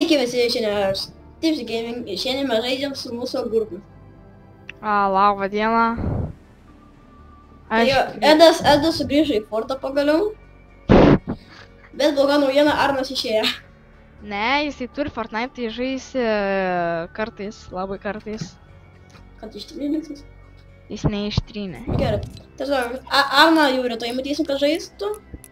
Sveiki visi šiandien, Tipsy Gaming, šiandien mes žaidžiam su mūsų agurku. Labą dieną. Edas sugrįžo į Fortą pagaliau, bet bloga naujiena, Arnas išėjo. Ne, jisai turi Fortnite, tai žaisi kartais, labai kartais. Kad ištrynėksis? Jis neištrynė. Gerai. Tiesiog, Arną jau rytoj matysim, kad žaistų.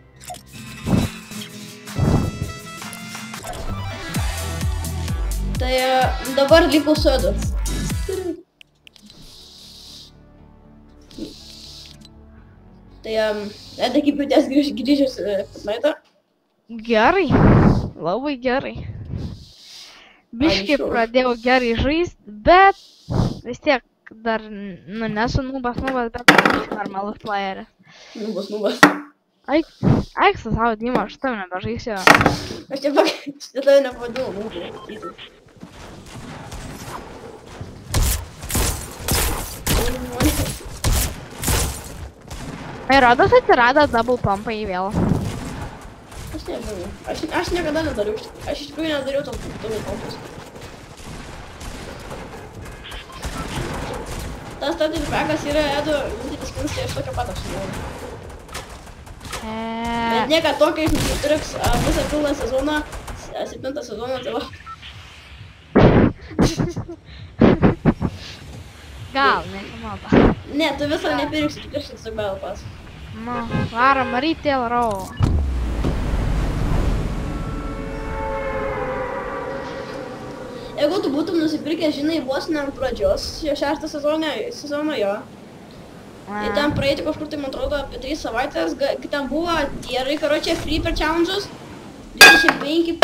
Tai dabar liko su Edu. Tai Edai kaip jautės grįžęs Fortnite'ą? Gerai, labai gerai. Biškai pradėjau gerai žaisti, bet vis tiek dar, nesu nubas, bet normalus playeris. Nubas. Eik su savo Dima, aš tavim nebežaisiu. Aš tave nepavadinau, nubas. Ir rodos atsirado double pumpai vėl. Aš nežinau. Aš niekada nedariau. Aš iš tikrųjų nedariau double pumpus. Tas starting packas yra Edo vienintelis skins, tai aš tokio pat apsinuoju. Bet niekad tokio jis nusipirks visą pilną sezoną, 7 sezoną, tai va. Gal, nežinau. Ne, tu visą nepirksi, tu pirksi tiesiog Battle Pass. Varam Retail Row. Jeigu tu būtum nusipirkęs, žinai, vos ne ant pradžios, 6 sezono jo. Tai ten praeiti kažkur, tai man atrodo, apie 3 savaitės, kai ten buvo tierai, karočią, free per challenges, 25...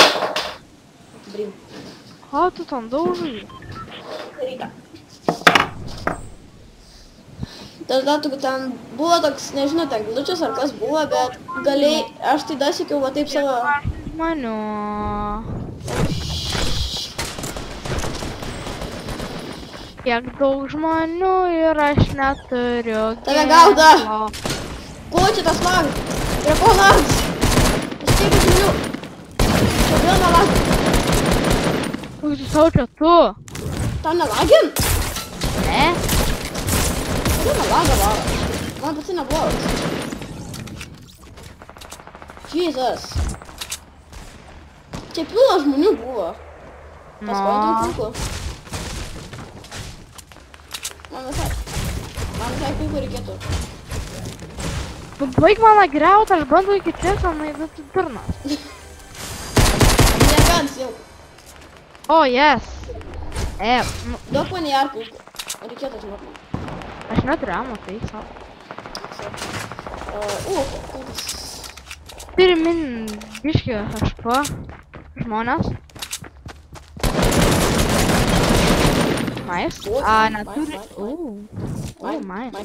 Ką tu tam daužai? Ryta. Tada ten buvo toks, nežinau, ten glučias ar kas buvo, bet galėjai, aš tai dasiekiau va taip savo... Žmonių. Kiek daug žmonių ir aš neturiu. Tave gauda! Ko čia tas lagas? Prie ko lagas? Aš tiek žmonių. Kodėl nelagas? Užsisaučia tu. Tau nelagin? Ne? Kodėl nelaga varo? Man pats neblogas. Jesus. Čia pilna žmonių buvo. Paskolintum kulku. Man visai kulku reikėtų. Baig mano griaut, aš bandau iki tiesą, bet tu durnas. Negans jau. O, yes. Duok man į ar kulku. Reikėtų žinoti. Aš neturiu amo, tai savo. Kulkas. Turi min biškį HP žmonės. Nice. Neturi. Mine.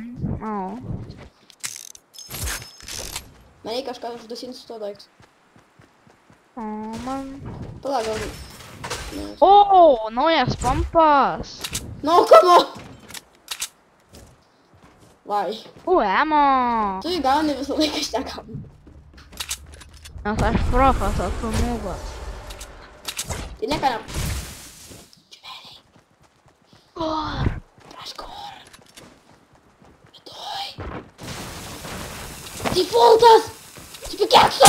Man jei kažką uždusinti su tuo daiktu. Man. Pala, gal... O, naujas pumpas. No, come on! Vai. Emo. Tu jį gauni visą laiką, aš negaunu. Nes aš profas, o tu nubas. Tai nieka ne... Čveliai. Kur? Kažkur. Rytoj. Defaultas! Supikekso!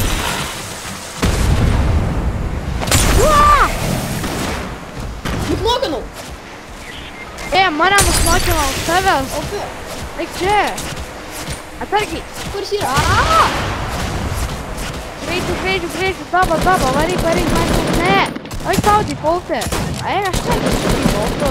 Nuknokinau! Mane nuknokino už tavęs. O kur? Eik čia. Atsargiai. Kur jis yra? Greičiu, daba, varyk, man ne. Eik tau defaultė. Aš čia defaultu.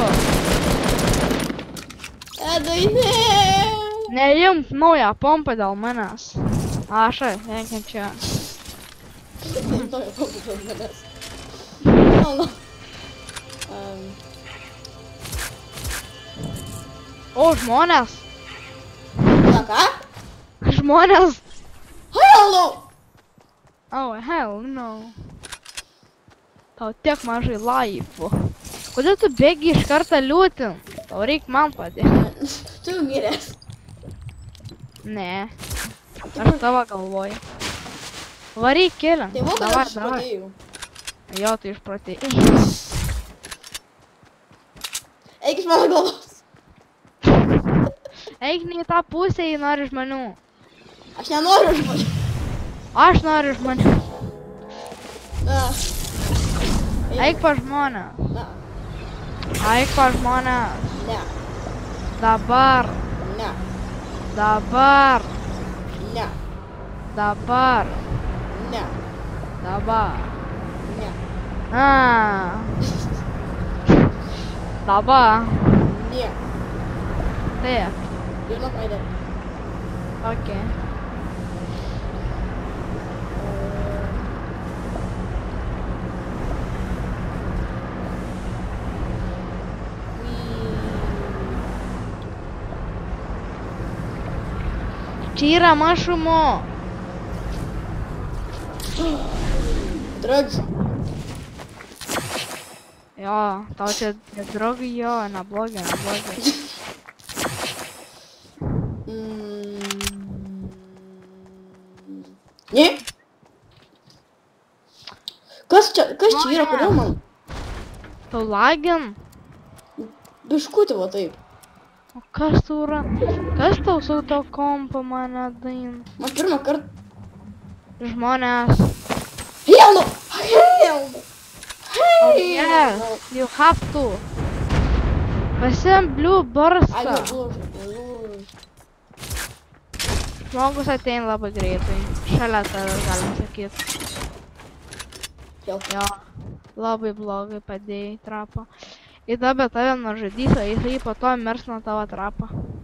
Edai, ne. Neimk naują pompą dėl manęs. Aš, nekenčia. Naują pompą dėl manęs. No. O, žmonės. Na ką? Žmonės. Hell no! Oh, hell no. Tau tiek mažai laifų. Kodėl tu bėgi iš kartą liūtin? Tau reik man padėti. Tu jau miręs. Ne. Aš tavo galvoju. Varyk keliam. Tai va, kad aš padėjau. Jo, tai išprotėjai. Eik iš mano galvos. Eik ne į tą pusę, jei nori žmonių. Aš nenoriu žmonių. Aš noriu žmonių. Na. Eik pa žmonės. Na. Eik pa žmonės. Ne. Dabar. Ne. Dabar. Ne. Dabar. Ne. Dabar. Ne. Dabar. Ne. Taip. You're not my dad. Ok. Čia yra mašumo. Drugs. Jo, tau čia drogai jo, neblogai. Ne? Kas čia yra, kodėl man? Tau lagin? Biškutį va taip. O kas tau yra? Kas tau su to kompo mane dain? Man pirmą kartą. Žmonės. Hell no! Hell no! Oh yes, you have to. Pasiim blue burstą. Žmogus ateina labai greitai. Šalia tavęs galim sakyt. Jo, labai blogai padėjai trapą. Ir dabar tave nužudys, o jisai po to mirs nuo tavo trapą.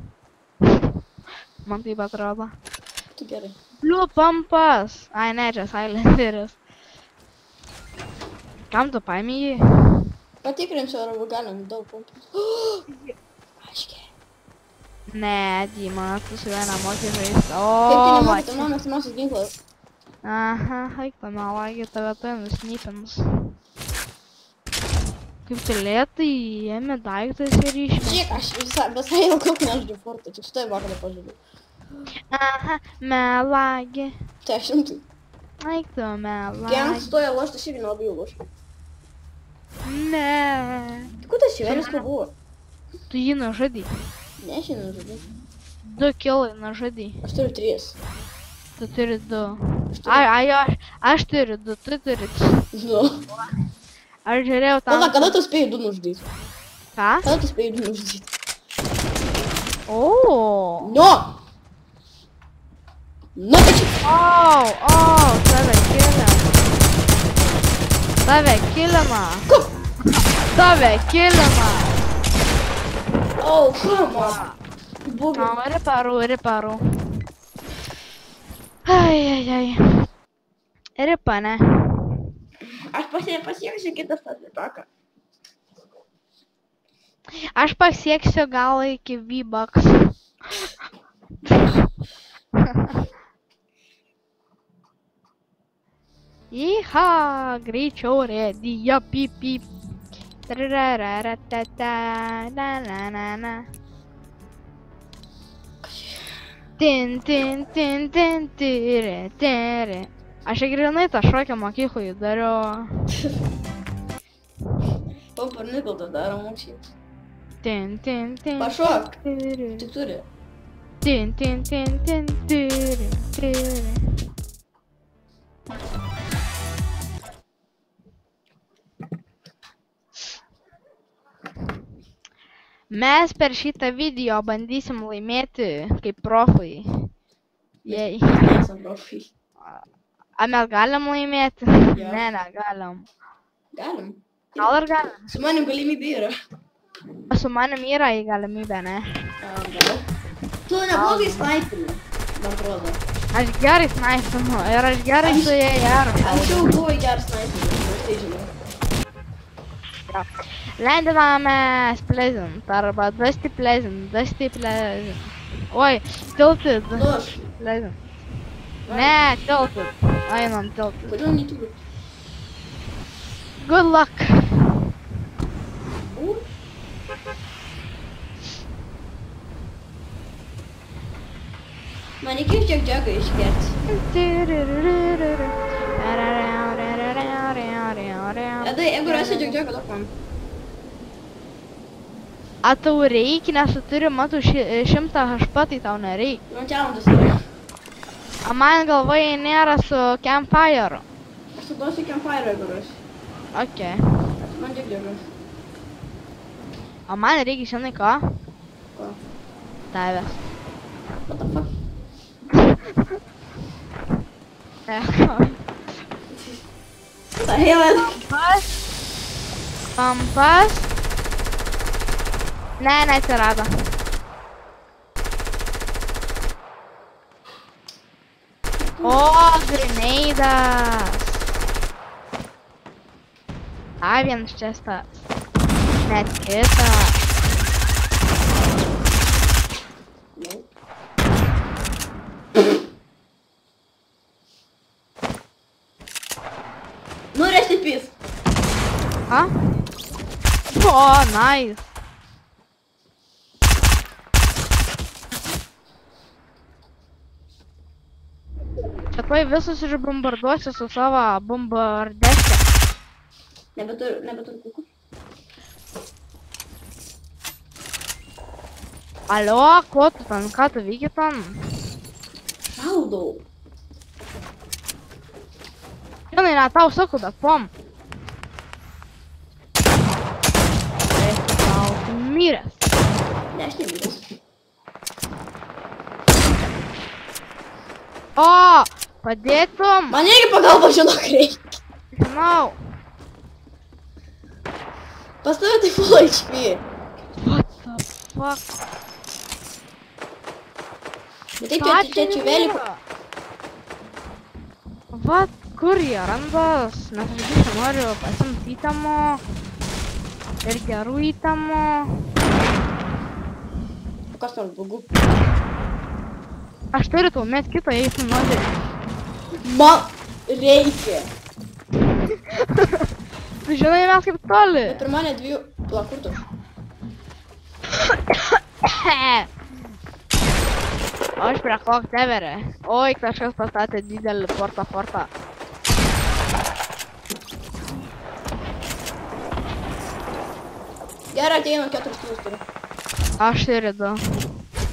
Man taip atrodo. Tu gerai. Blue pumpas. Ai ne, čia silenceris. Kam tu paimi jį? Patikrinsiu, ar galim daug pumpų. Aiškiai. Ne, Dima, tu su juo nemoki žaisti. Kaip O, tu va nemoki, tai čia. mano mėgstamiausias ginklas. Aha, eik tu melagi, tave tai nusnypins. Kaip tu lėtai ėmė daiktas ir išmė. Žiūrėk, aš visai ilgau nežaidžiu Fortą, tik štai vakarą pažaidžiu. Aha, melagi. Tai aš rimtai. Eik tu melagi. Kai ant stoja lošta, aš irgi nelabai jau lošiu. Ne. Tai kur tas šivelis buvo? Tu jį nužudai. Ne, aš jį nežaidžiu. 2 kilai nužudai. Aš turiu 3. Tu turi 2. Aš turiu 2, tu turi 3. Nu. Aš žiūrėjau tam... Pala, kada tu spėjai 2 nužudyti? Ką? Kada tu spėjai 2 nužudyti? O. No! Nu, tai čia. Tave kilina. Tave kilina. Kur? Tave kilina. Oh, come on. Bugi. Riparu. Ai. Ripa, ne? Aš pasieksiu kitą stataką. Aš pasieksiu gal iki V-Bucks. Iha, greičiau rėdija, pip. Trarararatata, Tin, tiri. Aš grinai tą šokę mokyklai dariau. Pamparnikau tą daro mūšį. Tin. Pašok. Tik turi. Tin, tiri. Mes per šitą video bandysim laimėti kaip profai. Jei. Nesam profai. A mes galim laimėti? Jo. Ne, negalim. Galim. Gal ir galim. Su manim galimybė yra. Su manim yra į galimybę, ne? Gal. Tu neblogai snaipini, man atrodo. Aš gerai snaipinu ir aš gerai su jie gerai. Anksčiau buvo geras snaipinis, aš tai žinau. Lendiname Pleasant arba Dusty Pleasant. Oi, Tilted. Duos. Pleasant. Ne, Tilted. Einam Tilted. Kodėl neturiu? Good luck. Man reikėjo šiek džegą išgerti. Tai, jeigu rasi džiog, duok man. A tau reikia, nes tu turi matų 100 HP, tai tau nereikia. Man čiaundas yra. A man galvoje nėra su Campfire. Aš suduosiu Campfire, jeigu rasi. Ok. Man džiog. A man reikia, žinai ką? Ko? Tavęs. What the fuck? What the hell? Pampas. Ne, neatsirado. O, greneidas. Dar vienas čestas. Net kitas. Nu, rest in peace. Ką? O, nice. Čia tuoj visus išbombarduosiu su savo bombardeške. Nebeturiu kukų. Alio, ko tu ten, ką tu veiki ten? Šaudau. Žinai, ne tau sakau, bet pom. Tau, tu miręs. Ne, aš nemiręs. O, padėtum. Man irgi pagalba, žinok, reikia. Žinau. Pas tave tai full HP. What the fuck? Bet taip, čia čiuvelį. Vat, kur jie randas? Nes aš visą noriu pasimti įtamų. Ir gerų įtamų. Kas nors blogų? Aš turiu tau met kitą, jei tu nori. Man reikia. Tu žinai, mes kaip toli. Bet per mane 2 plakurtų. O aš prie kokteverį. Oi, kažkas pastatė didelį fortą. Gerai, ateinu 4 stūrus turiu. Aš turiu 2.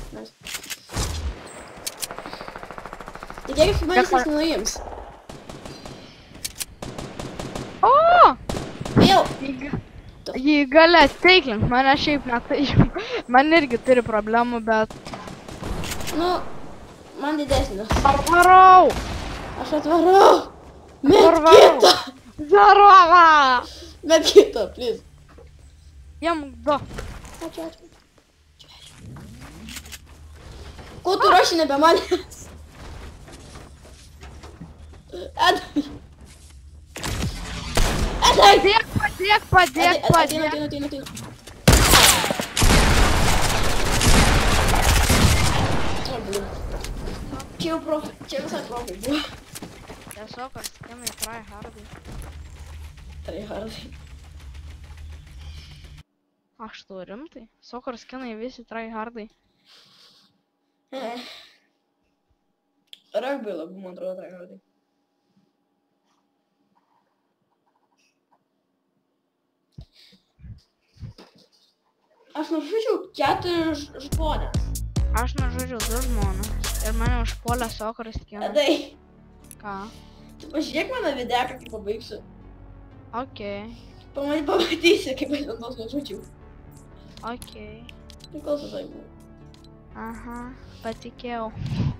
Tikėkis, manęs jis nenuims. O! Vėl! Jį gali ateiklink, mane šiaip netaip. Man irgi turi problemų, bet... Nu, man didesnis. Atvarau! Aš atvarau! Met kitą! Zarova! Met kitą, please. Jam 2. Ačiū. Ko tu raši nebe manęs? Edai! Padėk! Ateinu. Čia visai profai buvo. Tiesiog, ar skinai tryhardai. Tryhardai. Aš tu rimtai? Soccer skinai visi tryhardai. Rugby labiau, man atrodo, tryhardai. Aš nužudžiau 4 žmonės. Aš nužudžiau 2 žmonės. Ir mane užpuolė soccer skinai. Edai. Ką? Tu pažiūrėk mano videką, kai pabaigsiu. Okei. Pamatysi, kaip aš ant tos nužudžiau. Okei. Tai kol susai buvo. Aha, patikėjau.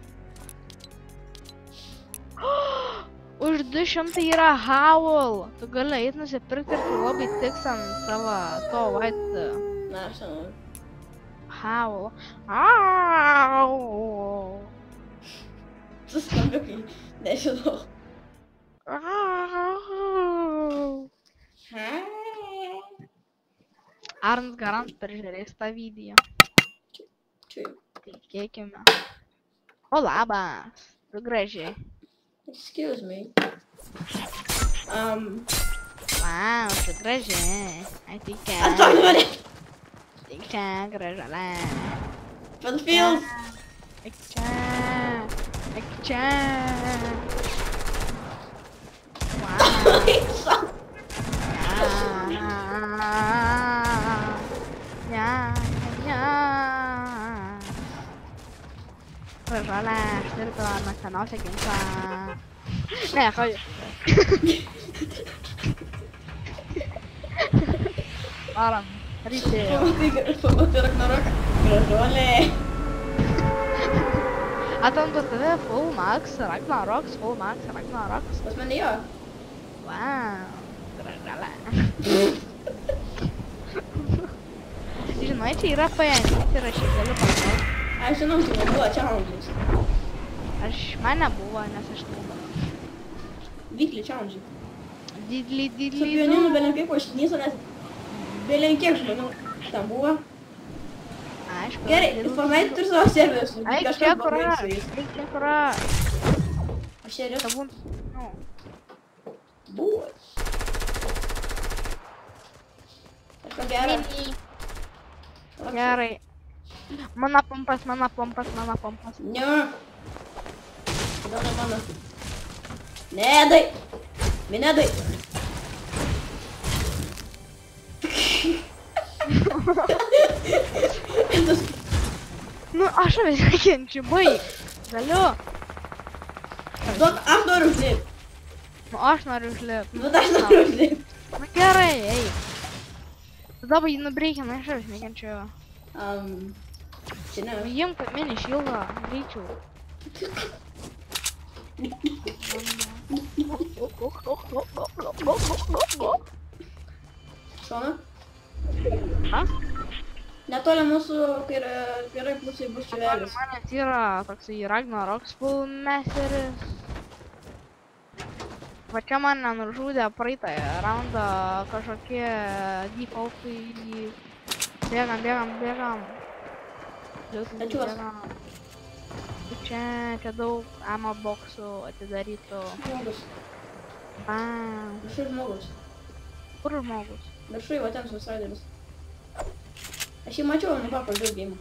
Už 200 yra Howl. Tu gali eit nusipirkti ir tu labai tiks ant savo to white... Na, aš nenoriu. Howl. Au! Suskambiu, kai nežinau. Arnas garant peržiūrės tą video. Čia. Tikėkime. O labas. Tu gražiai. Excuse me. Wow, tu gražiai. Ateik Atstok mane! Ateik čia, gražalė. Battlefield! Ateik čia. Ateik čia. Wow. gražuolė, aš turiu tavo mėgstamiausią ginklą. Ne, ką jau. Varom, rytį. Pamatai Ragnaroką. Gražuolė. Atam pas tave full max, Ragnaroks, full max, Ragnaroks. Pas mane jo. Wow, gražuolė. Žinai, čia yra paėmyti ir aš jį galiu pakalbėti. Aš žinau, tai nebuvo challenge'is. Man nebuvo, nes aš nebuvo. Weekly challenge'ai. Didly. Su pioninu belenkai po šitnyso, nes belenkiek žmonių ten buvo. Aišku. Gerai, Fortnite turi savo serverius. Eik čia, kur aš. Aš serius. Tabun, nu. Buvo. Kažko gero. Gerai. Mano pompas. Ne. Kodėl ne mano? Nedai. Minedai. Nu, aš vis nekenčiu, baig. Galiu. Duok, aš noriu užlipti. Nu, aš noriu užlipti. Nu, aš noriu užlipti. Nu, gerai, eik. Tada jį nubreikina, aš vis nekenčiu. Čia ne. Jiem, kad mini šildą, greičiau. Šona? Ką? Netoli mūsų kairiai pusėje bus čiuvelis. Manęs yra toksai Ragnaroks full masteris. Va čia mane nužudė praeitą raundą kažkokie defaultai. Bėgam. Tačiuos. Čia daug ammo boksų atidarytų. Žmogus. Viršui žmogus. Kur žmogus? Viršui, va ten susidėlis. Aš jį mačiau, nuo pradžios game.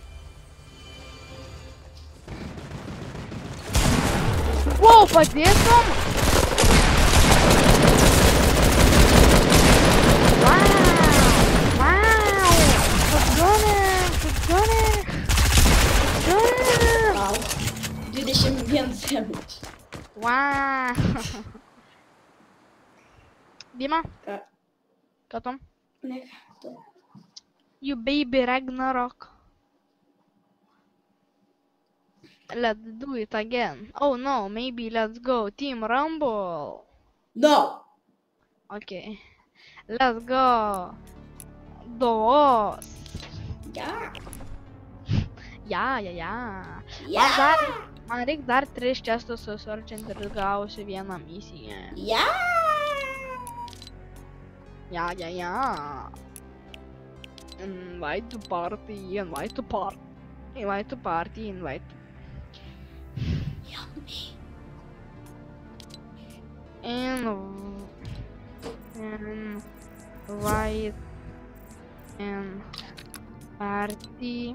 Wow, padėtum? Wow! Futbolė! Wow. 21 damage. Wow! Dima? Ką? Ką tam? Ne, ką. You baby Ragnarok. Let's do it again. Oh no, maybe let's go Team Rumble. No! Okay. Let's go. Dos. Ja! Ja. Man reikia dar 3 čestus susarčinti ir gausiu vieną misiją. Ja! Ja. Invite to party. Yummy. Invite and party.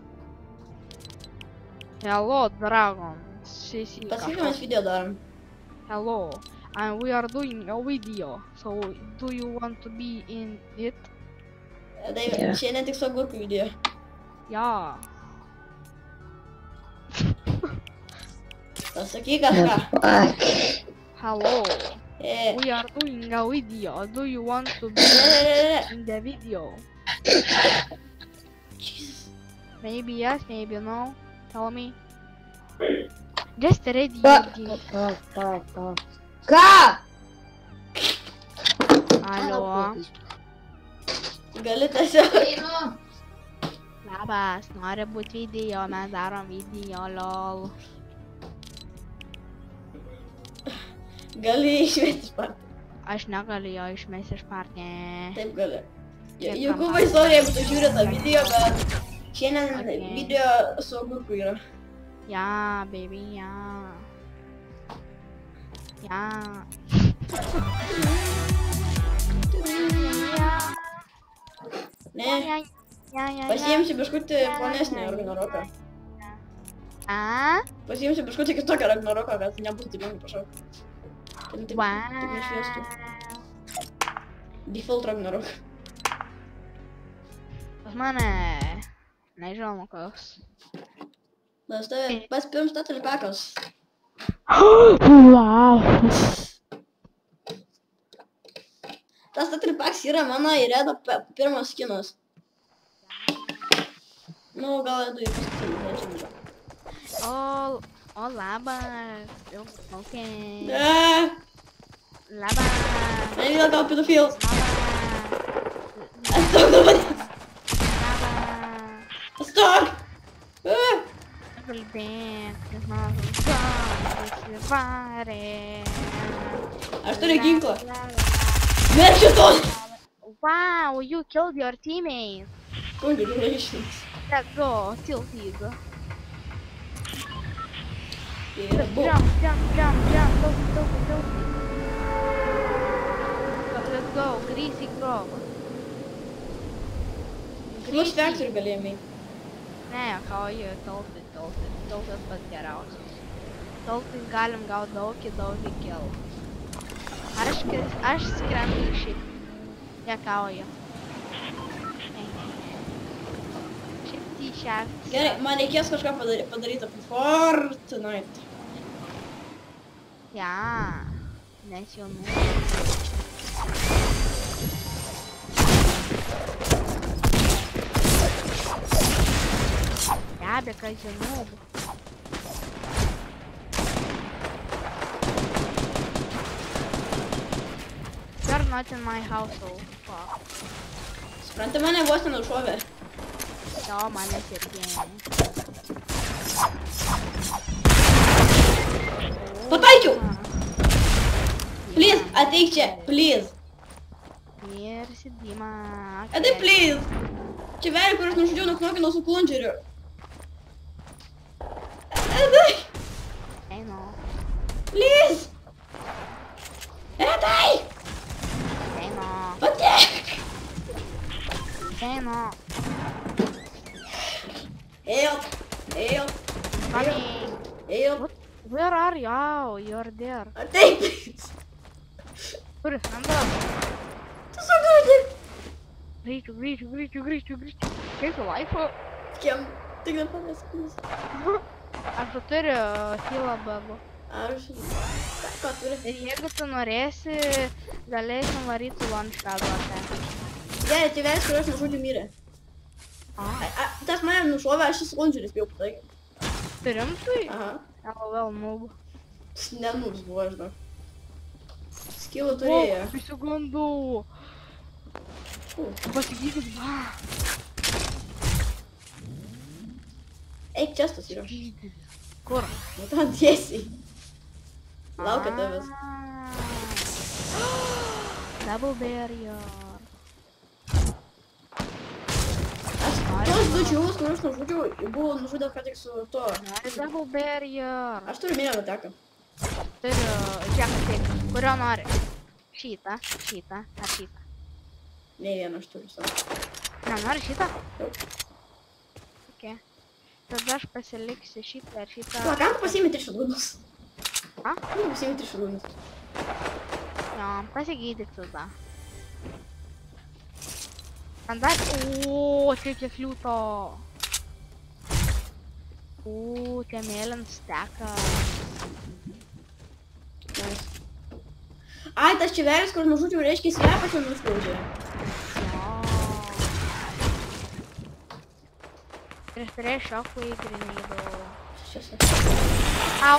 Hello, Dragon. Pasakydamas video darom. Hello, and we are doing a video. So, do you want to be in it? Tai šiandien tik su agurkų video. Ja. Pasakyk kažką. Hello, we are doing a video. Do you want to be in the video? Maybe yes, maybe no. Tell me. Just ready. Ką? Allo. Gali tiesiog. Labas, nori būt video, mes darom video, lol. Gali išmesti iš partijos. Aš negaliu jo išmesti iš partijos. Taip gali. Jokūbai, sorry, jeigu tu žiūri tą video, bet šiandien video su agurku yra. Ja, baby, ja. Ne, pasiimsiu biškutį plonesnį Ragnaroką. Pasiimsiu biškutį kitokią Ragnaroką, kad nebus taip lengva pašaukti. Taip nešviestų. Default Ragnarok. Pas mane nežinau koks. Pas tave, pas pirms tatalipekas. Wow. Tas tatalipekas yra mano ir Redo pirmas skinas. Nu, gal Redo į paskutinį, nežinau. O labas. Okay. Ne, Labas. mane vėl gal pedofilas. Labas. Atstok dabar. Labas. Atstok. Kalbėk, nes mano žodžiai įsivarė. Aš turiu ginklą. Merk šitos. Wow, you killed your teammates. Congratulations. Let's go, tilted. Yeah, boom. Jump, tilted. Let's go, greasy grove. Plus factory galėjimai. Ne, kauju, tilted pats geriausias. Tilted galim gauti daug kill. Aš skrendu šiaip. Nekauju. Šiaip tyčias. Gerai, man reikės kažką padaryti apie Fortnite. Ja, nes jau be kas jau nuobu. You're not in my household. Fuck. Supranti, mane vos nenušovė. Jo, manęs irgi. Pataikiau! Please, ateik čia, please. Ir Dima. Ateik, please. Čia velį, kur aš nužudžiau nuknokino su plunčeriu. Ateik! Einu. Please! Ateik! Einu. Ateik! Einu. Help! Help! Coming. Help! Where are you? Oh, you're there. Ateik, please! Kur jis randas? Tu sugadai! Grįžčiau. Kaip su laifu? Kiem? Tik nepanės, please. Aš turiu healą bugų. Aš... Ką turi? Ir jeigu tu norėsi, galėsi nuvaryti su launchpad duoti. Gerai, tai vėlis, kur aš nužudžiu mirė. Tas mane nušovė, aš šis launcheris spėjau pataikyti. Rimtai? Aha. Vėl noob. Nenubs buvo, aš žinau. Skillų turėjo. Išsigandau. Pasigydys, va. Eik, čestas yra. Kur? Nu, ten tiesiai. Laukia tavęs. Double barrier. Tos du čiūvus, kur aš nužudžiau, buvo nužudęs ką tik su to. Double barrier. Aš turiu mėlyną teką. Turiu džeką tik. Kurio nori? Šitą, ar šitą? Nei vieną aš turiu savo. Nenori šitą? Taip. Ok. Tada aš pasiliksiu šitą ir šitą. Va, kam tu pasiimi 3 šalūnus? A? Kam tu pasiimi 3 šalūnus? Jo, pasigydyk tada. Standart. Ooo, čia kiek liūto. Čia mėlynas tekas. Nice. Ai, tas čivelis, kur nužudžiau, reiškia slepas jau nuskaužė. Prieš šokų į grenydų. Šiose. Au.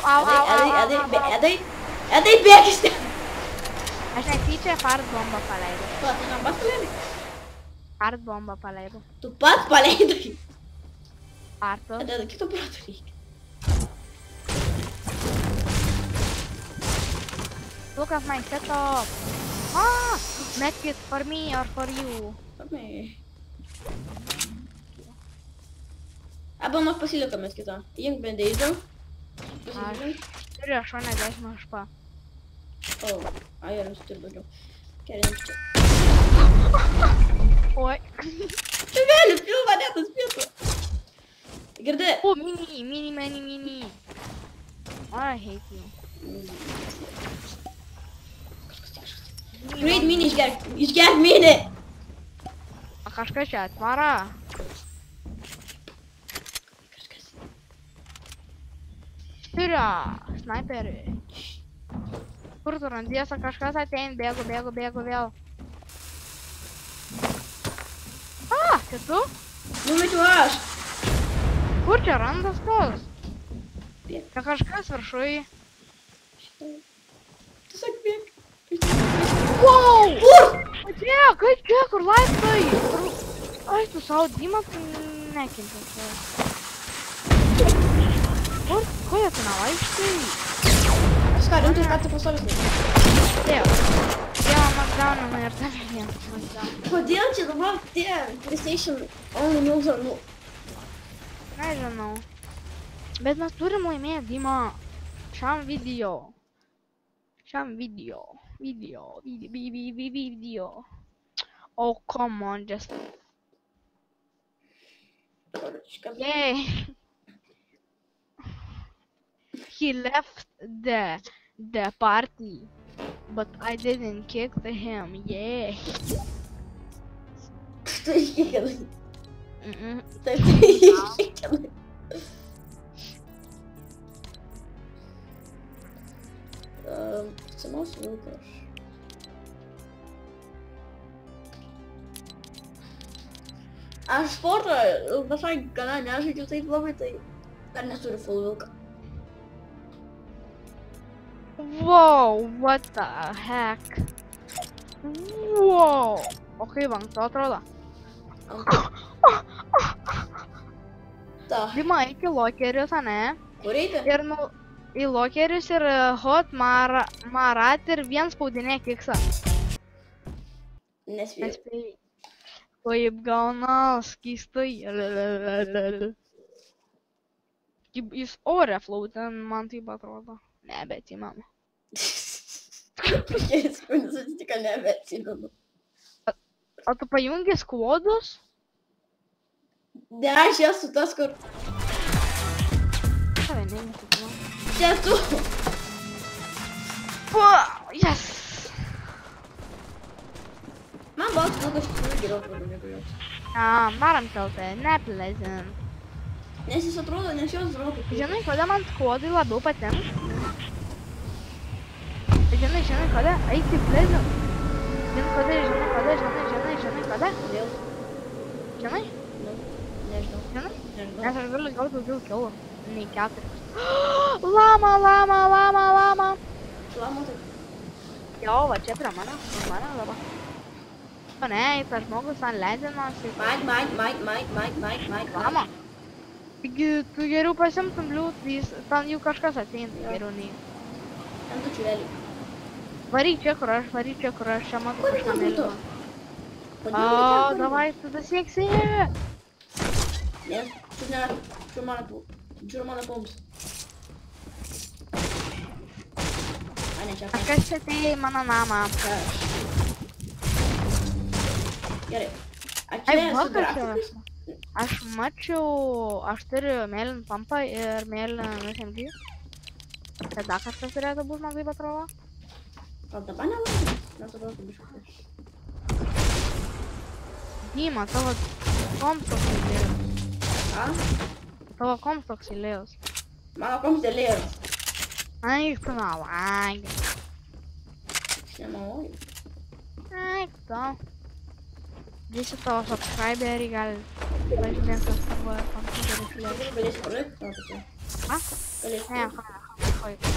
Edai, bėk iš ten. Aš netyčia fart bombą paleidau. Tu tam pats paleidai? Fart bombą paleidau. Tu pats paleidai. Fartu. Edai, kito proto reikia. Look at my setup. Medkit for me or for you. Pamei. Arba mes pasilikomės kitą. Jink bandage. Turiu 80 HP. O, ai, aš turiu daugiau. Keliam čia. Oi. Čivelis, pilva netas pietų. Girdi? O, mini. I hate you. Greit mini išgerk mini! Kažkas čia atvara. Turiu sniperį. Kur tu randiesi, kažkas atein, bėgu vėl. Čia tu? Numečiau aš. Kur čia randas tos? Bėg. Čia kažkas viršui. Tiesiog bėg. Wow! Kur? Čia, kur laiptai? Ai, tu savo Dima, tu nekinti. Kur jie tu nelaiptai? Aš ką, rimtai, ką tu pasolės? Dievo makdaunama ir tave vienas makdaunama. Kodėl čia dabar tie PlayStation only news ar nu? Nežinau. Bet mes turim laimėti, Dima, šiam video. Video. Oh, come on, just... Yay! He left the party, but I didn't kick him, yay! Tu iškikinai. Taip, iškikinai. Senos vilkas. Aš sportą visai gana nežaidžiu taip labai, tai dar neturiu full vilką. Wow, what the heck? Wow! O kaip man to atrodo? Dima, iki lokerius, ane? Kur eiti? Ir į lokerius ir hot marat ir vien spaudinė kiksą. Nespėjau. Kaip gaunas, keistai. Jis ore flautin, man taip atrodo. Nebeatsimenu. Jis kūnis atsitika, nebeatsimenu. O tu pajungi skvodus? Ne, aš esu tas, kur... Čia tu! Yes! Man balsas vilkas iš tikrųjų geriau atrodo negu jos. Varam teltai, nepleasant. Nes jis atrodo, nes jos atrodo kaip... Žinai, kodėl man skvodai labiau patinka? Žinai, kada? Eiti pleasant. Žinai, kada? Kodėl? Žinai? Nežinau. Žinai? Nežinau. Nes aš galiu gauti daugiau kilų. Nei 4. Lama! Lama taip. Jo, va čia prie mane dabar. O ne, tas žmogus ant leidinosi. Mike. Lama. Taigi, tu geriau pasimtum liūt, ten jau kažkas ateina, geriau nei. Ten tu čiūvelį. Varyk čia, kur aš čia matau kažką mėlyną. O, davai, tu dasieksi. Ne, žiūrė mano pums. A, ne, čia. Kažkas čia atėjo į mano namą. Gerai. A Ai, čia su vakar grafikais? aš mačiau, aš turiu mėlyną pampą ir mėlyną SMG. Tada kažkas turėtų būti, man taip atrodo. Gal dabar nelabai? Neatrodo, kaip biškų prieš. Dima, tavo komps toks įlėjus. Ką? Tavo komps toks įlėjus. Mano komps dėlėjus. Ai, tu melangi. Aš nemeluoju. Ai, tu. Visi tavo subscriberiai gali pažinėti, kas tavo kompiuteris įlėjus. Galėsi palikti? Ką tokia? A? Galėsi Ne, palikti.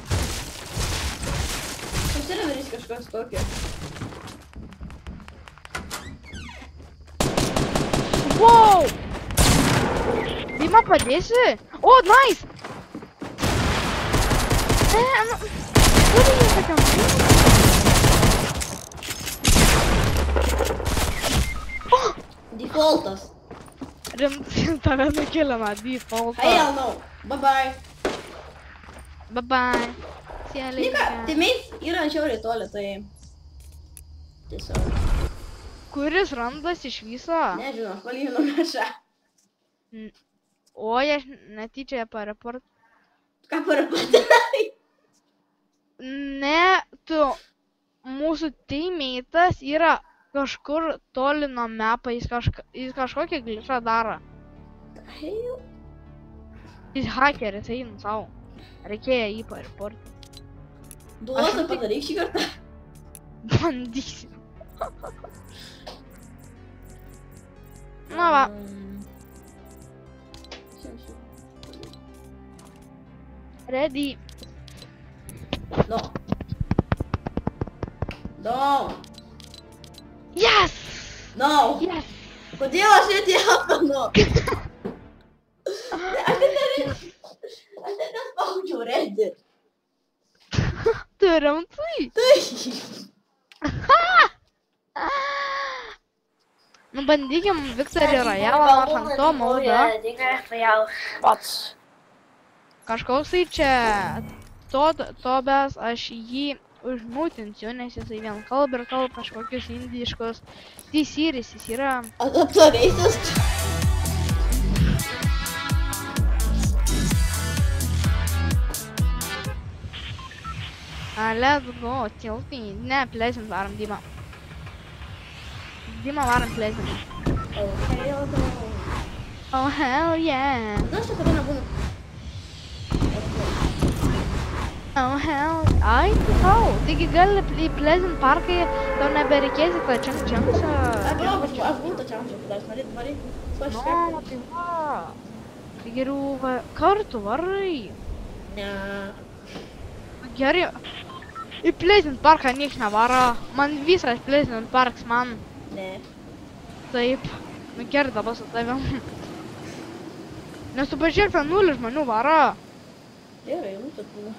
Serveris kažkas tokio. Wow! Dima, padėsi? O, nice! Kur jie patenka? Defaultas. Rimtai, tave nukėlina defaultą. Hell no. Bye. Bye. See you Nika, later. teammates yra žiauriai toli, tai... Tiesiog. Kuris randas iš viso? Nežinau, palyginu mešą. Oi, aš netyčia pareport. Ką parapatinai? Ne, tu, mūsų teammate'as yra kažkur toli nuo mapą, jis kažkokį glitchą daro. Hell. Jis hakeris, eina savo. Reikėjo jį pareportinti. Duotą padaryk šį kartą. Bandysiu. Na va. Ready. No. No. Yes! No. Yes! Kodėl aš netėjau? Aš net nespaudžiau ready. Tu rimtai? Tai. Nu bandykim Victory Royale ar Phantom Mode. Kažkoks tai čia Tobes, aš jį užmutinsiu, nes jisai vien kalba ir kalba kažkokius indiškus T-series, jis yra... Adaptorėsis. Let's go, tiltai. Ne, Pleasant varom, Dima. Dima varom Pleasant. Oh, hell yeah. Na, aš kada nebūnu. Oh, hell. Ai, tau. Taigi gali į Pleasant parkai, tau nebereikėsi tą čanksą. Aš būnu tą čanksą, tada aš norėt. No, tai va. Tai geriau kartu varai. Ne. Gerai. Į Pleasant parką nieks nevaro. Man visas Pleasant parks, man. Ne. Taip. Nu gerai dabar su tavim. Nes tu pažiūrėk, ten 0 žmonių varo. Gerai, nu taip būna.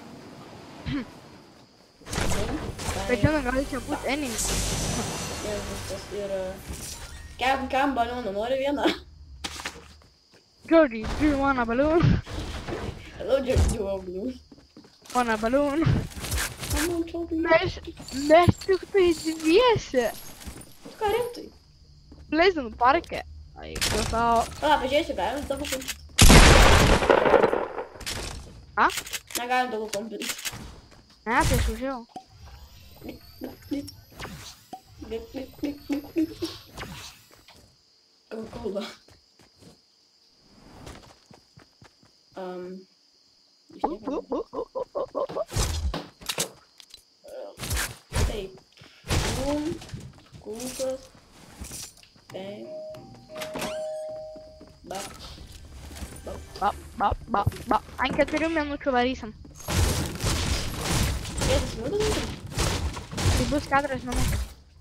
Bet šiandien gali čia būt enemy. Ir... Kam balioną nori vieną? Georgie, do you want a balloon? Hello, Georgie, you want a balloon? Want a balloon? Come on, Georgie. Mes tik tai dviese. Ką rimtai? Pleasant parke. Ai, kur tau. Pažiūrėsiu, galim dabar kompinti. A? Negalim dabar kompinti. Ne, tai aš užėjau. Coca-Cola. Taip. Kūkas. Taip. Ba. Ant 4 minučių varysim. 4 minutės? Tai bus 4 minutės.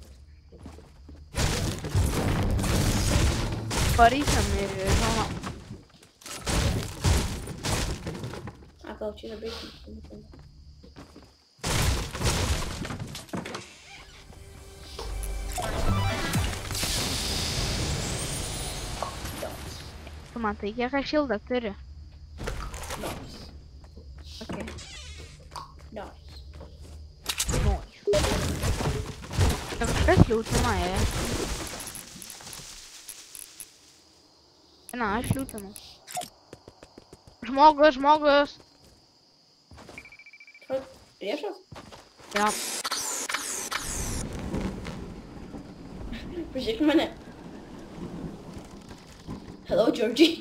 Varysim ir žinoma. Gal čia yra baigti. Tu matai, kiek aš šildą turi? Nice. Okay. Nice. Kažkas liūtina, Na, aš liūtinu. Žmogus. Priešas? Ja. Pažiūrėk mane. Hello, Georgie.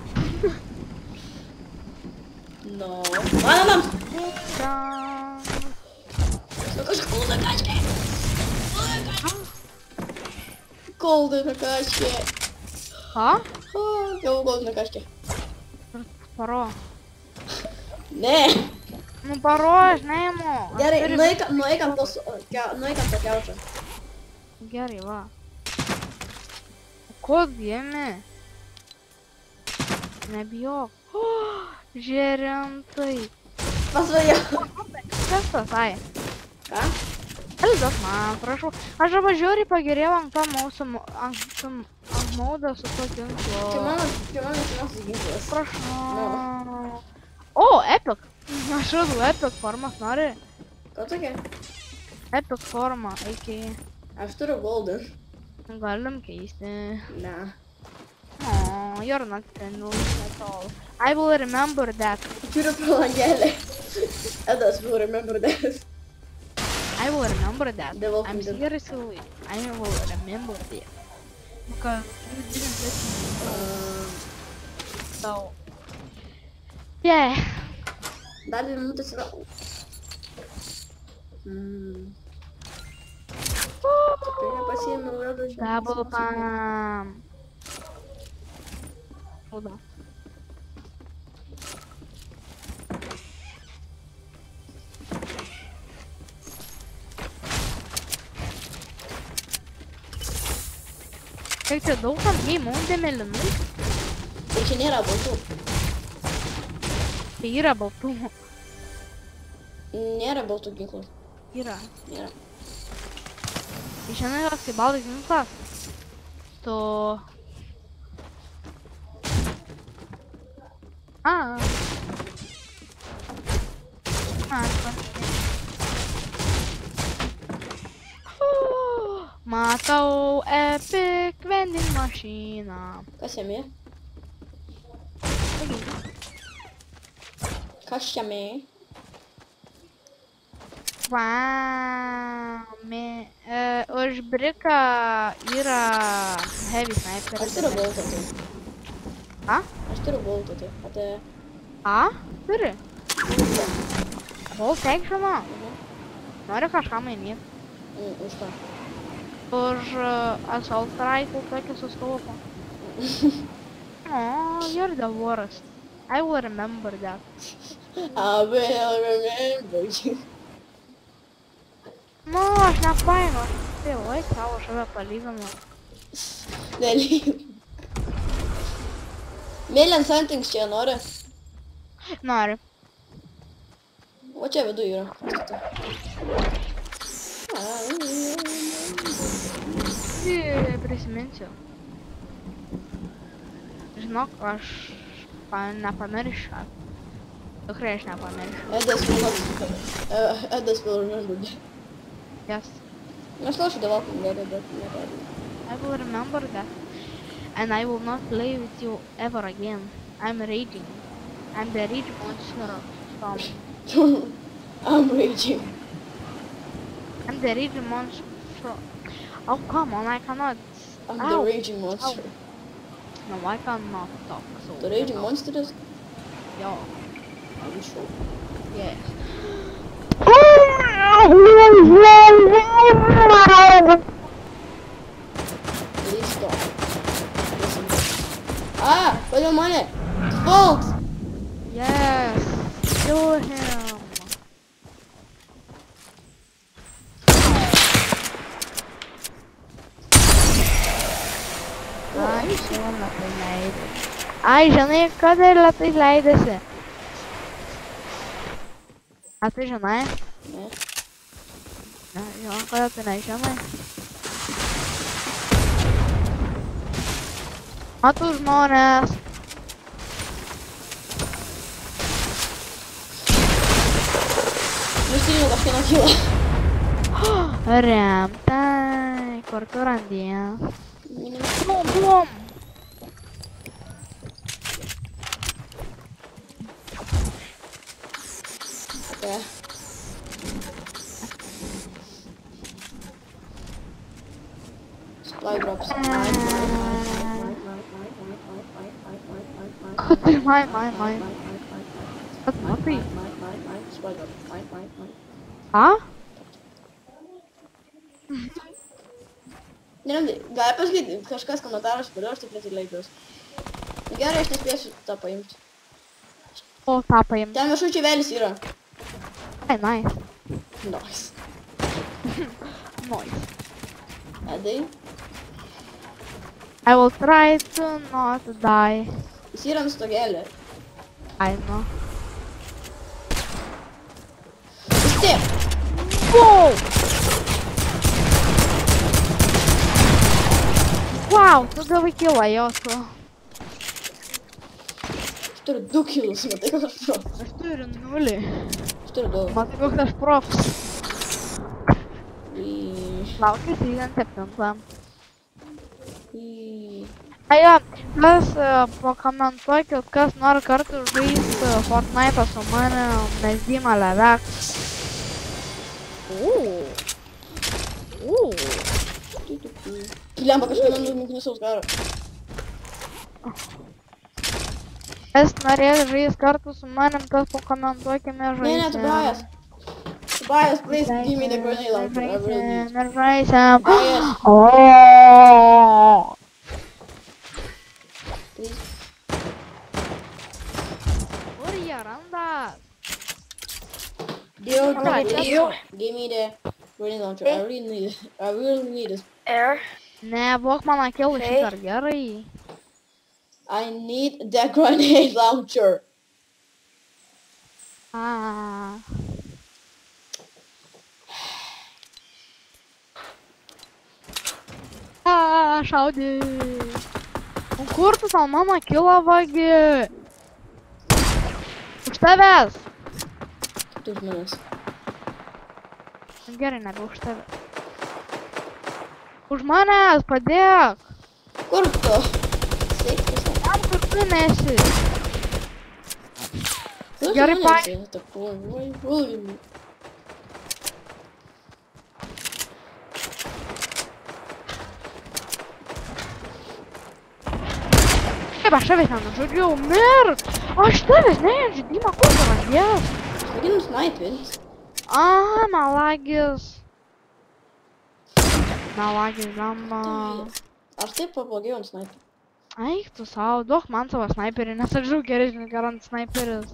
No. Manam! Kolda kačkė. Kolda kačkė. Ką? Jau kolda kačkė. Paro. Ne. Nu paro, aš neimu. Gerai, nueik ant to kiaučio. Gerai, va. Ko dėmi? Nebijok. Žerintai. Pasvajau. Kas tas, ai? Ką? Eldas man, prašau. Aš dabar žiūriai pagerėjau ant to maudą su to ginklu. Čia mano pirmasis ginklas. Prašau. O, epic. Aš radau epic formas, nori? Ko tokia? Epic forma, iki. Aš turiu golden. Galim keisti. Ne. Oh, you're not friendly at all. I will remember that. Turiu pralangėlę. Edas will remember that. I will remember that. I'm Development. seriously. I will remember that. Because you didn't let me. So. Yeah. Dar 2 minutės yra. Tikrai nepasiėmiau jo žodžiu. Double pam. Šauda. Kiek čia daug tam įmundė mėlynų? Tai čia nėra baltų. Tai yra baltų. Nėra baltų ginklų. Yra. Nėra. Tai šiandien yra kaip baltas ginklas. Tu... Matau epic vending mašiną. Kas jame? Kas jame? Už briką yra heavy sniper. Aš turiu boltą tai. A? Aš turiu boltą tai. Ate... A? Turi? Bolt action'o? Nori kažką mainyti? Už ką? Už assault rifle tokį su skaupu. Oh, you're the worst. I will remember that. I will remember you. Nu, aš nepainu. Tai laik savo šave palyginu. Nelyginu. Mėlyn santings čia nori? Nori. O čia vidu yra. Prisiminsiu. Žinok, aš nepamiršiu. Tikrai aš nepamiršiu. Edas will remember that. Yes. Aš laušiu developing bet nepadėjau. I will remember that. And I will not play with you ever again. I'm raging. I'm the rage monster from... I'm raging. I'm the rage monster from... Oh, come on, I cannot... I'm the raging monster. No, I cannot talk so... The raging monster is? Yeah. Are you sure? Yes. Please stop. Listen. Ah! Put him on it! Bolt! Yes! Kill him! Ai, žinai, kada ir lėtai leidėsi? A tu žinai? Ne. Ne, žinau, kada tu nežinai. Matau žmonės. Nusirinau kažkieno kylą. Remtai, kur tu randies? Blum, blum! Okay. Supply drops. Mai. Kas matai? Supply drop. A? Nerimtai, gali pasakyti kažkas komentaras, kodėl aš taip retai leidžiuos. Gerai, aš nespėsiu tą paimti. O, tą paimti. Ten viršų čivelis yra. Ai, nice. Nice. Nice. Edai. I will try to not die. Jis yra ant stogelį. I know. Vis tiek. Wow! Wow, tu gavai kilą, Josu. Aš turiu 2 kilus, matai koks aš profas. Aš turiu 0. Aš turiu 2. Matai koks aš profas. Laukiu season 7. Aja, kas pakomentuokit, kas nori kartu žaisti Fortnite su manim, mes Dima Levek. Lemba kažką man nuknisaus garo. Kas norės žaisti kartu su manim, tas pakomentuokime žaisti. Ne, Tobias. Tobias, please give me the grenade launcher. I really need it. Nežaisim. Tobias, O. please. Kur jie randa? Dude, Alright, give me the grenade launcher. I really need it. I really need it. Air. Ne, vok man akilų Hey. šitą, ar gerai? I need the grenade launcher. A. A, šaudė. Kur tu tau mano kilą vagi? Už tavęs. Tu žmonės. Gerai, nebe už tavęs. Už manęs, padėk. Kur tu? Sveiktas. Tam, kur tu nesi. Kur Gerai, žmonės? Такой, ой. Kaip aš tavęs nenužudžiau, mirk. Aš tavęs nežudžiu, Dima, kur tu randės? Mėginu snaipint. Aha, melagis. Melagis, gamba. Aš taip pablogėjau ant snaipint. Eik tu savo, duok man savo sniperį, nes aš žinau geresnis garant sniperis.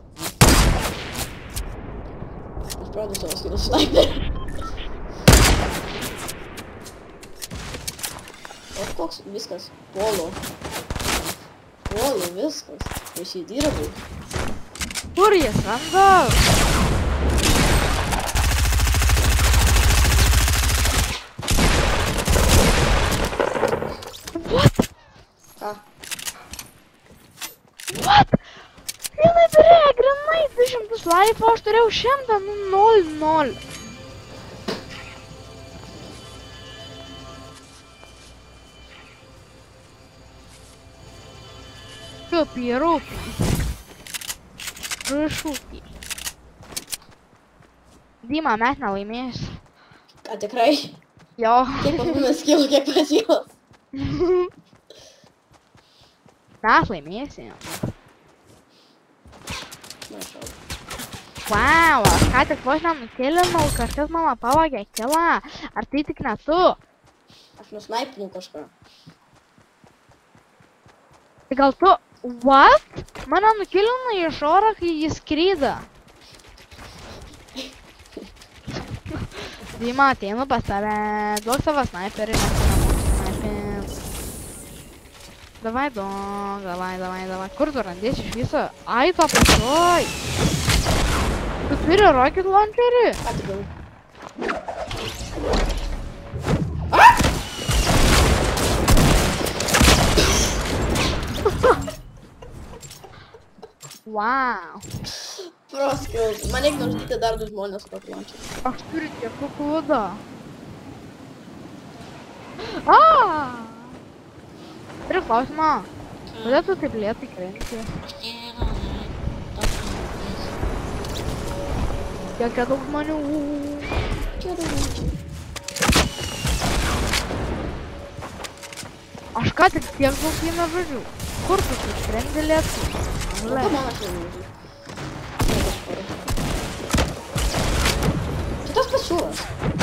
Aš pradėjau savo skilų snaiperį. O koks viskas? Polo. Polo, viskas. Visi dirbai. Kur jis randa? What? Ką? What? Vienai turėjo grinai 200 laipų, aš turėjau 100, nu 0-0. Rūpį, rūpį. Rūšūpį. Dima, mes nelaimės. Ką tikrai? Jo. Kiek pas mumis skilų, kiek pas juos? Mes laimėsim. Na, šau. Wow, aš ką tik vos nenukilinau, kažkas mano pavogė kilą. Ar tai tik ne tu? Aš nusnaipinau kažką. Tai gal tu... What? Mane nukilino iš oro, kai jis skryda. Dima, ateinu pas tave. Duok savo sniperį, nes tu nemoki snaipint. Davai, duok, davai. Kur tu randies iš viso? Ai, to pačioj. Tu turi rocket launcherį? Ką tik gavau? Wow. Proskilus. Man reikia nužudyti dar 2 žmonės su tokiu launčiu. Aš turiu tiek kukudą. Aaaa! Turiu klausimą. Kodėl tu taip lėtai krenti? Kiek daug žmonių? Čia daug. Aš ką tik tiek daug jį nežudžiu. Kur tu taip skrendi lėtai? O ką man aš nenužudžiu? Čia tas pats šūras.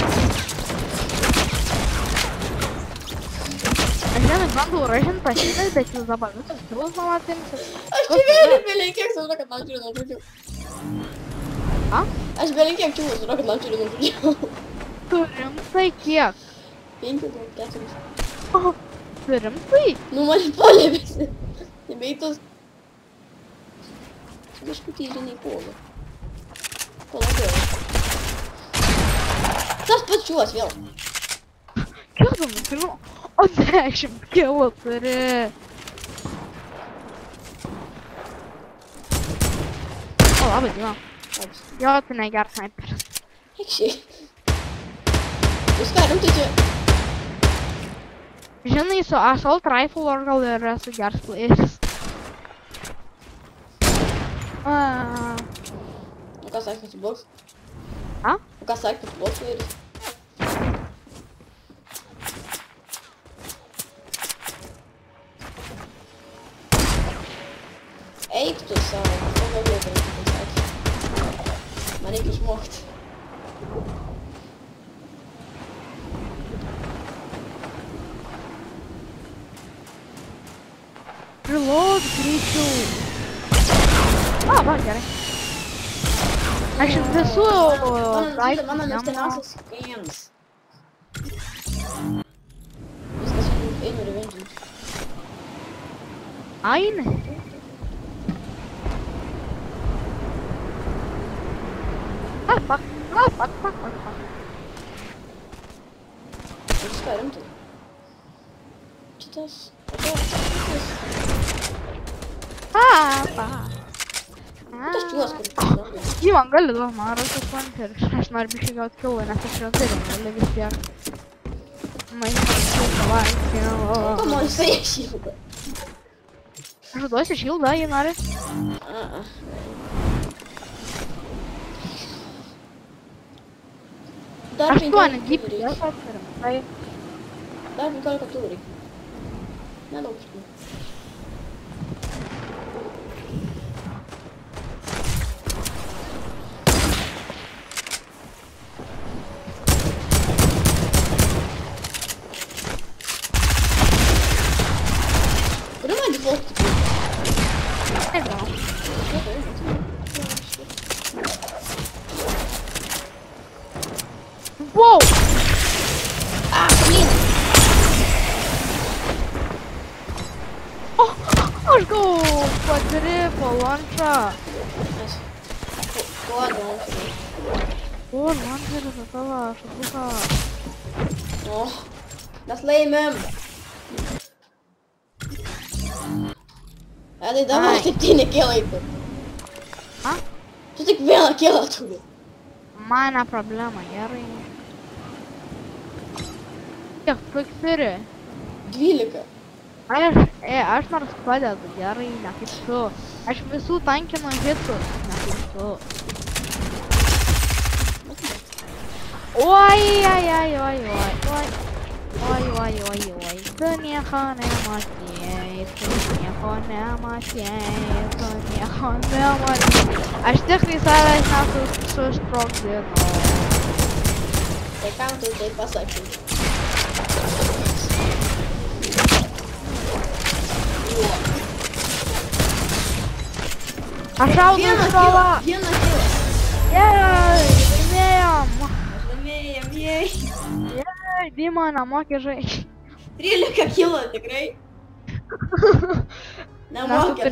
Aš žinai, bandau ražint pašinės, bet jūs dabar visas kilus man atimsit. Aš čia vėliai kiek žinau, kad launcherį nužudžiau. A? Aš vėliai kiek čiūvus žinau, kad launcherį nužudžiau. Tu rimtai kiek? 5, gal 4. O, tu rimtai? Nu, man polė visi. Nebeitus. Biškutį žinai polą. Palabėjo. Tas pats čiūvas vėl. Kiek tu nukilų? O 10 kilų turi. O, labai Dima. Labas. Jo, tu negeras sniperis. Ekšiai. Jūs ką, rimtai čia? Žinai, su assault rifle aš gal ir esu geras playeris. O ką sakė, kad tu blogs? A? O ką sakė, kad tu blogs playeris? Eik tu savo, kokią vietą reikia pasakyti. Man reikia išmokti. Reload greičiau. Va, gerai. Aš visų Mano mėgstamiausias skins. Viskas, einu revenge'inti. Aine? Fuck. Viską rimtai. Šitas. Tas čiūlas, kur pasakė. Jį man gali duoti, man rasa planter. Aš noriu biškai gauti kilą, nes aš jau turiu, gali vis tiek. Kam man jisai šildą? Aš duosiu šildą, jį nori. Dar 8 15 gypų, reikia. jas atverim. Tai Dar 15 turų reikia. Nedaug šitų. Kuri man default tikrai? nežinau. Wow! Blin! Aš gavau quadruple launchą. Kuo daug? O, launcheris tavo šapuką. O, mes laimėm. Tai dabar 7 kilai tu. Ha? Tu tik vieną kilą turi. Mane problema, gerai. Kiek tu turi? 12. Aš nors padedu, gerai, ne kaip tu. Aš visų tankinu hitus, ne kaip tu. Oi. Tu nieko nematėjai, Aš tikrai savęs nesusprogdinau. Tai kam tu tai pasakai? Aš šaudau iš tolo. Vieną kilą. Jej, laimėjom. Laimėjom, jej. Jej, Dima nemokė žaisti. 13 kilų tikrai. Nemokė.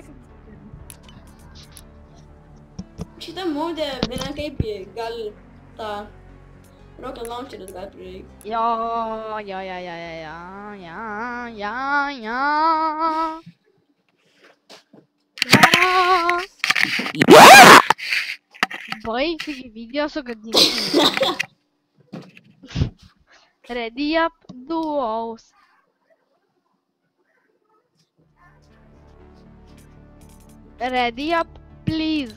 Šitą modę vieną kaip gal tą rocket launcheris gal prireikti. Jo. Baig video sugadinti. Ready up, duos. Ready up, please.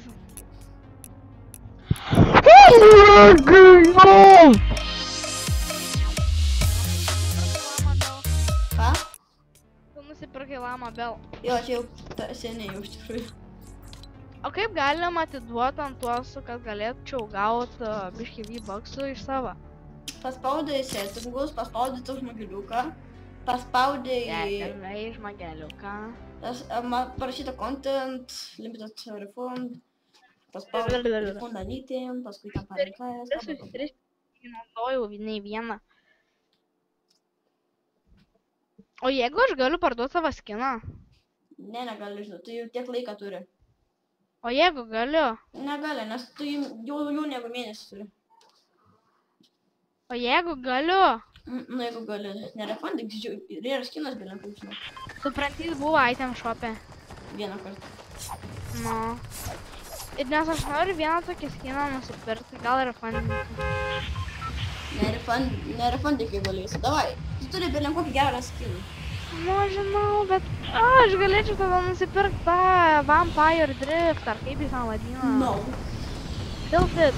Ką? Tu nusipirkai lamą bel. Jo, čia jau seniai jau iš tikrųjų. O kaip galima atiduoti ant tuos, kad galėčiau gauti biškį V-bucksų iš savo? Paspaudai settingus, paspaudai tą žmogeliuką, paspaudai... Gerai, žmogeliuką. Parašyta content, limited refund, paspaudai refund anything, paskui tą parinkas. Aš naudojau nei vieną. O jeigu aš galiu parduoti savo skiną? Ne, negali, žinau, tu jau tiek laiką turi. O jeigu galiu? Negali, nes tu jau negu mėnesį turi. O jeigu galiu? Nu, jeigu gali, nerefundink, rėra skinas bėlėm paukšinė. Suprantys buvo item shop'e. Vieną kartą. Nu. Ir nes aš noriu vieną tokį skiną nusipirkti, gal refundinti. Nerefundikai galėsi, davai. Tu turi bėlėm kokį gerą skiną. Nu, žinau, bet aš galėčiau tada nusipirkti tą Vampire Drift, ar kaip jis man vadina. No. Build it.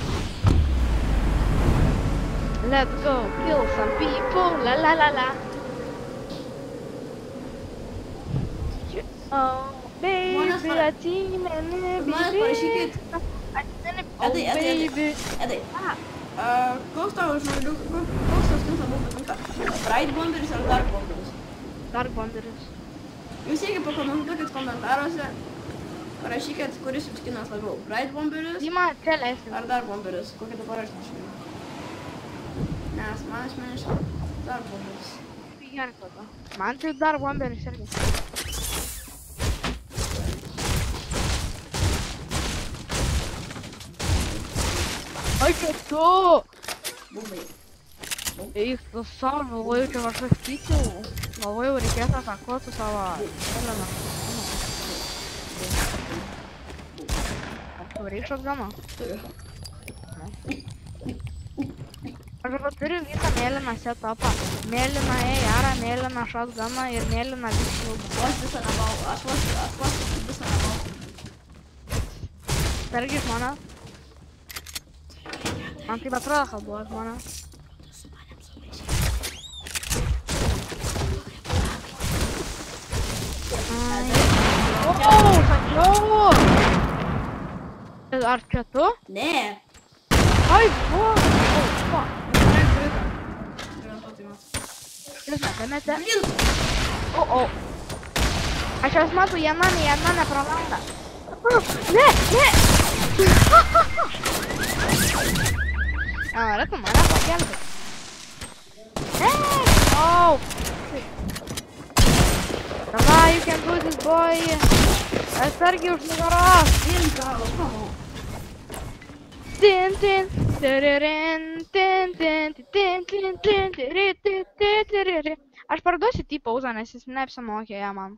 Let's go, kill some people, la la la la. Oh, baby. Wanna Žmonės parašykit. Edai. Koks tavo žmonių, koks tau skins labiau patinka? Bright Bomberis ar Dark Bomberis? Dark Bomberis. Jūs irgi pakomentuokit komentaruose. Parašykit, kuris jums skinas labiau. Bright Bomberis Dima, čia leisim. ar Dark Bomberis? Kokį dabar aš nežinau. Nes man asmeniškai Dark Bomberis. Gerai tada. Man tai Dark Bomberis irgi. Ai, čia tu! Būbai. Eik, tu savo, galvoju, čia kažkas kyčiau. Galvoju, reikėtų atakuoti savo eleną. Turi šotganą? Turiu. Aš dabar turiu visą mėlyną setupą. Mėlyną ER, mėlyną šotganą ir mėlyną visą. Aš visą nebau. Aš visą nebau. Targi žmonės. Man taip atrodo, kad buvo žmonės. Sakiau! Ar čia tu? Ne. Ai, buvo! Kuris netamėte? O. Aš jos matau, jie nepralanda. Ne! Norėtų mane pakelti. Oh! Davai, you can do this, boy! Atsargiai už nugaros! Tin. Aš parduosiu T-pauzą, nes jis neapsimokė ją man.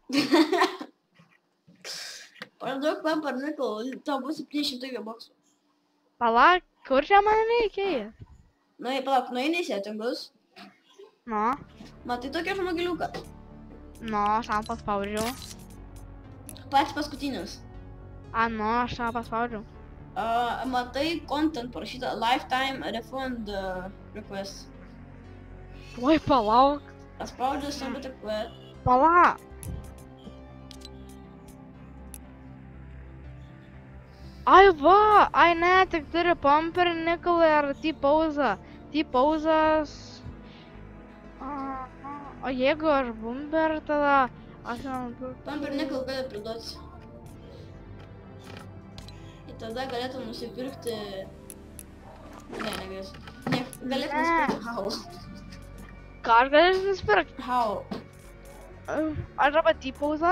Parduok man parnikau, tau bus 700 V-boksų. Palauk, kur čia man reikia? Palauk, nueini į settingus. Nu, Matai tokią žmogeliuką. aš tam paspaudžiau. Pats paskutinis. Aš tam paspaudžiau. Matai content parašyta lifetime refund request. Oi, palauk. Paspaudžiu savo tik Palauk. Ai va, ne, tik turi pumper nickel ir T-pauzą. T-pauzas. O jeigu aš bumper, tada aš nenupirksiu. Pumper nickel gali priduoti. Ir tada galėtum nusipirkti... Ne, negalėsiu. Ne, galėtum nusipirkti How. Ką aš galėsiu nusipirkti? How. Aš arba T-pauzą.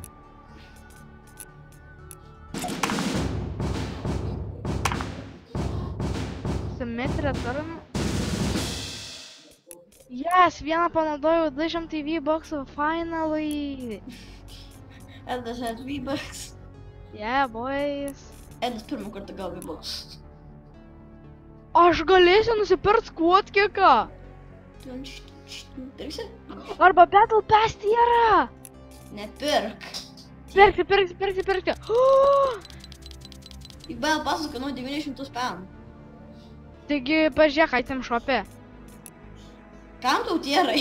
Simetrija turim. Yes, vieną panaudojau 200 V-boxų, finally! Edas had V-bucks. Yeah, boys. Edas pirmą kartą gavo V-bucks. Aš galėsiu nusipirkt squad kicką. Pirksi? Arba Battle Pass yra. Nepirk. Pirkti. Juk Battle Passas kainuoja 900 PM. Taigi, pažiūrėk, item shop'e. Kam tau tierai?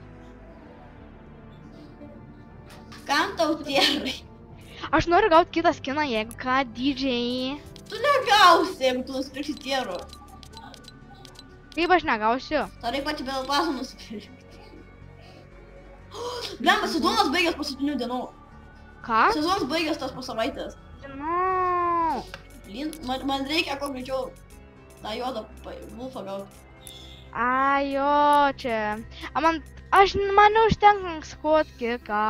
Aš noriu gauti kitą skiną, jeigu ką, DJ. Tu negausi, jeigu tu nusipirksi tierų. Kaip aš negausiu? Tau reikia patį Battle Passą nusipirkti. Blemba, sezonas baigęs po 7 dienų. Ką? Sezonas baigęs tas po savaitės. Žinau. Blin, man reikia kuo greičiau tą juodą wolfą gauti. Jo, čia. Man neužtenka squad kicką.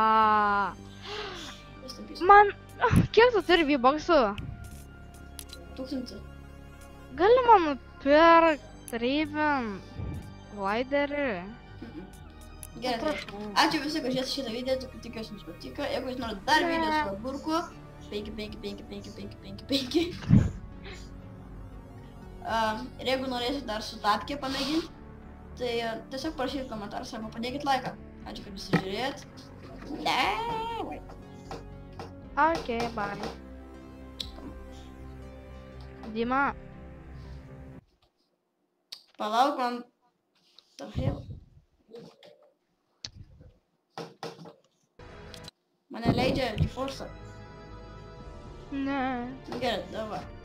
Kiek tu turi V-boxų? 1000. Gali man nupirkt Raven gliderį? Gerai. Ačiū visi, kad žiūrėjote šitą video, tikiuosi jums patiko. Jeigu jūs norite dar video su agurku, 5. Ir jeigu norėsite dar su tapke pamėginti, tai tiesiog parašykit komentaruose arba padėkit laiką. Ačiū, kad visi žiūrėjot. Ok, bye. Dima. Palauk man. Mane leidžia į forsą. Ne. Gerai, davai.